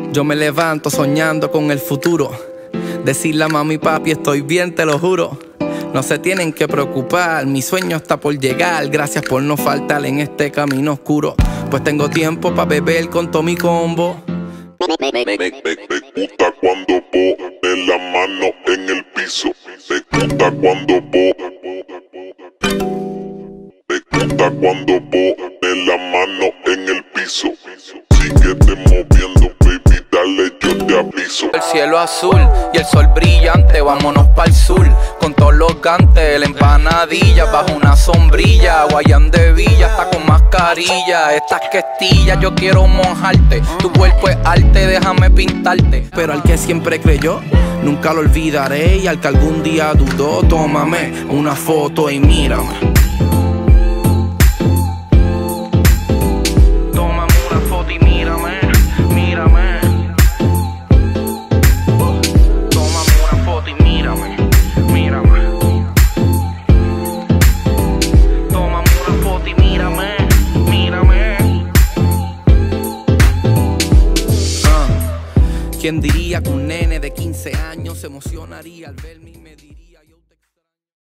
Yo me levanto soñando con el futuro. Decirle a mami y papi estoy bien, te lo juro. No se tienen que preocupar, mi sueño está por llegar. Gracias por no faltar en este camino oscuro. Pues tengo tiempo pa' beber con todo mi combo. Me gusta cuando pones la mano en el piso. Me gusta cuando pones la mano en el piso. Síguete moviendo, baby, dale, yo te aviso. El cielo azul y el sol brillante, vámonos pa'l sur. Con todos los gantes, la empanadilla bajo una sombrilla. Guayán de Villa, está con mascarilla. Estas questillas yo quiero mojarte. Tu cuerpo es arte, déjame pintarte. Pero al que siempre creyó, nunca lo olvidaré. Y al que algún día dudó, tómame una foto y mírame. ¿Quién diría que un nene de 15 años se emocionaría al verme y me diría?